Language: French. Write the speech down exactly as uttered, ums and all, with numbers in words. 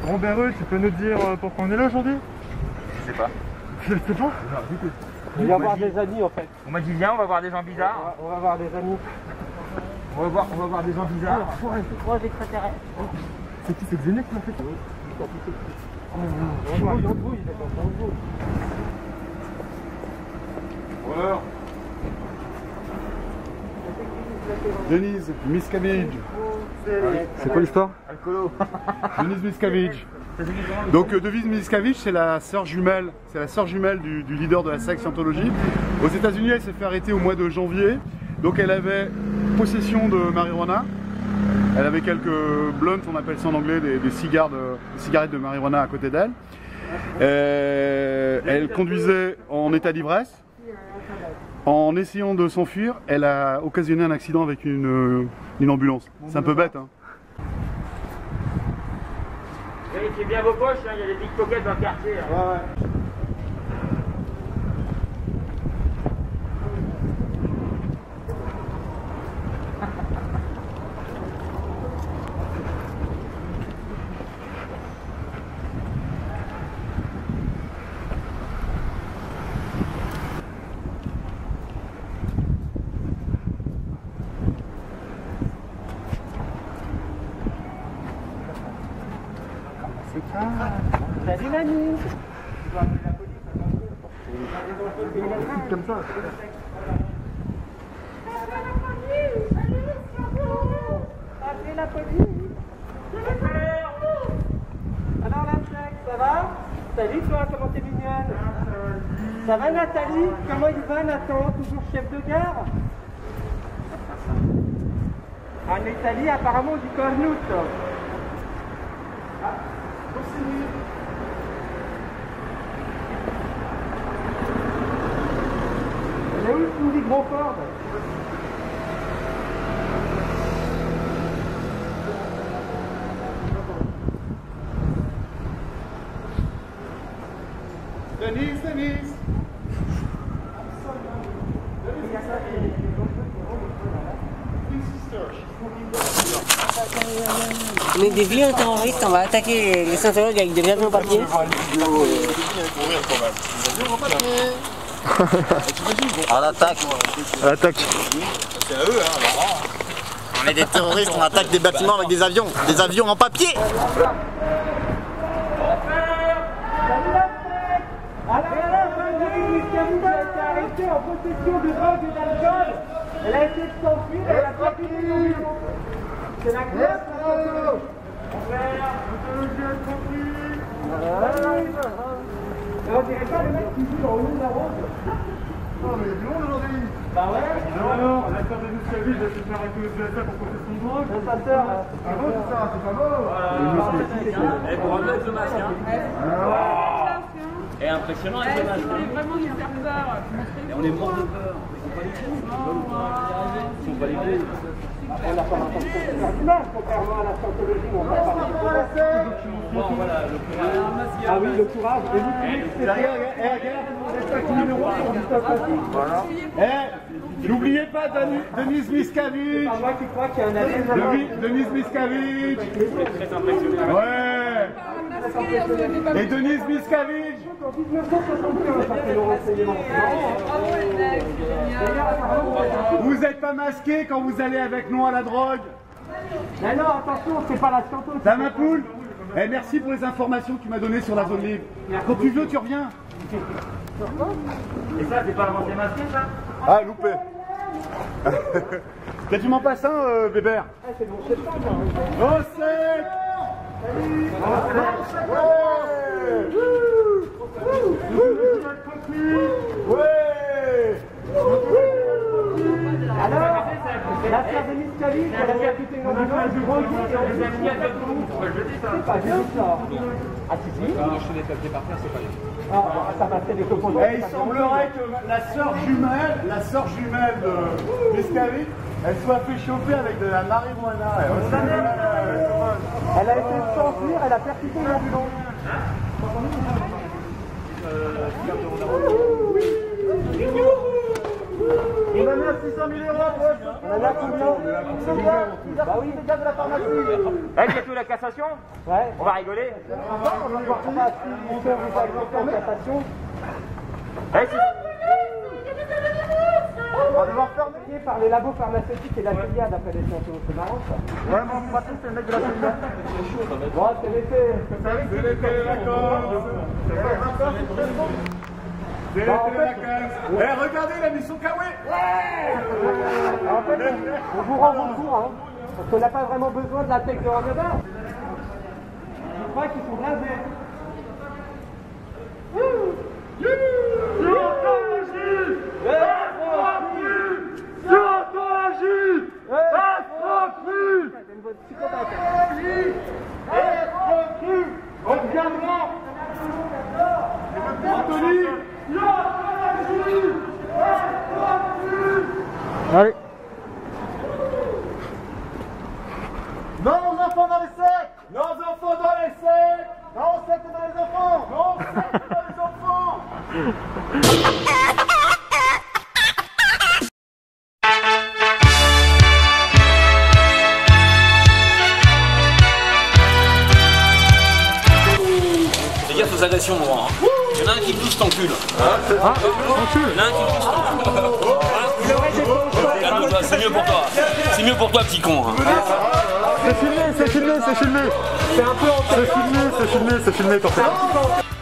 Bon Beru, tu peux nous dire pourquoi on est là aujourd'hui? Je sais pas. Je sais pas. On va voir des amis en fait. On m'a dit viens, on va voir des gens bizarres. On va, on va voir des amis. On va voir, on va voir des gens bizarres. Trois extraterrestres. C'est qui? C'est Xenet qui m'a fait ça? On bouille, on bouille, d'accord, on bouille. Alors Denise Miscavige. C'est quoi l'histoire? Alcoolo. Denise Miscavige. Donc euh, Denise Miscavige, c'est la sœur jumelle, c'est la sœur jumelle du, du leader de la secte Scientologie. Aux États-Unis, elle s'est fait arrêter au mois de janvier. Donc elle avait possession de marijuana. Elle avait quelques blunts, on appelle ça en anglais, des, des, cigares de, des cigarettes de marijuana à côté d'elle. Euh, elle conduisait en état d'ivresse. En essayant de s'enfuir, elle a occasionné un accident avec une, une ambulance. C'est un peu bête, hein. Vérifiez bien vos poches, hein, il y a des pickpockets dans le quartier. Hein. Ouais, ouais. Salut Manu. Comme ça. Appelez la police. Alors la check, ça va? Salut toi, comment t'es mignonne? Ça va Nathalie? Comment il va Nathan? Toujours chef de gare? En Italie, apparemment du cornuto. Ah, aussi. Elle est où le souris gros corde? Denise, Denise. On est des vieux terroristes, on va attaquer les scientologues avec des avions papier. À l'attaque. À l'attaque. C'est à eux, hein. On est des terroristes, on attaque des bâtiments avec des avions. Des avions en papier. En possession de drogue et d'alcool, elle a essayé de s'enfuir, elle a pas pu s'enfuir. C'est la classe, mon frère. On dirait pas le mec qui joue dans le monde de la rose. Non mais il y a du monde aujourd'hui. Bah ouais. Non alors, la sœur de Miscavige, elle s'est fait arrêter au C S A pour possession de drogue. C'est sa sœur. Ah bon c'est ça, c'est pas beau. Elle pour remettre le masque. Hein. Et impressionnant avec le masque. Si vous voulez vraiment nous faire peur, Et on est mort de peur. Ils sont pas les cons. Ils sont pas les cons. On n'a pas l'impression de faire du mal, contrairement à la scientologie, on n'a pas l'impression. Bon, voilà, le courage. Ah oui, le courage. Et vous, regarde, regarde, Eh, n'oubliez pas Denise Miscavige. c'est pas moi qui crois qu'il y a un avis. Denise Miscavige. Très impressionnant. Ouais. Et Denise Miscavige. En mille neuf cent soixante-quinze, ça fait le renseignement. bravo les mecs, c'est génial. Vous n'êtes pas masqué quand vous allez avec nous à la drogue. Mais non, attention, c'est pas la scientologie. T'as ma poule. Eh, merci pour les informations que tu m'as données sur la zone libre. Quand tu veux, tu reviens. Et ça, c'est pas avant masqué ça? Ah, loupé. Tiens, tu m'en passes un, euh, Bébert? Ah, c'est bon, c'est pas moi. Au sec. Salut. Ouais. Alors, la sœur de Miscavige, elle a percuté une ambulance du drogue. C'est pas, j'ai dit ça. Ah, si, si. Ah, ça m'a fait des composants. Et il semblerait que la sœur jumelle, la sœur jumelle de Miscavige, elle soit fait chauffer avec de la marijuana. Elle a essayé de s'enfuir, elle a percuté une ambulance. On a mis à six cent mille euros, on a mis à combien? Bah oui, les gars de la pharmacie. Eh, c'est tout la cassation? Ouais. On va rigoler. On va voir comment ils sont en cassation. Eh, c'est... On va devoir fermer par les labos pharmaceutiques et la filiale d'après les sciences. C'est marrant ça. Ouais, mais on va tous c'est le mec de la filiale. Bon, c'est l'été. C'est l'été, les vacances. C'est l'été, les vacances. Eh, regardez, il a mis son kawaii. En fait, on, on vous rend vos cours, hein, parce qu'on n'a pas vraiment besoin de la tech de Ramadan. Je crois qu'ils sont blasés. Allez. Non aux enfants dans les sacs. Non aux enfants dans les sacs. Non aux sacs dans les enfants. Non aux sacs dans les enfants. Fais gaffe aux agressions, moi. Hein. Il y en a un qui pousse ton cul. Hein? Il y en a un qui pousse ton cul. Calme-toi, c'est mieux pour toi. C'est mieux pour toi, petit con. Hein. C'est filmé, c'est filmé, c'est filmé. C'est un peu en C'est filmé, c'est filmé, c'est filmé, t'en fais pas.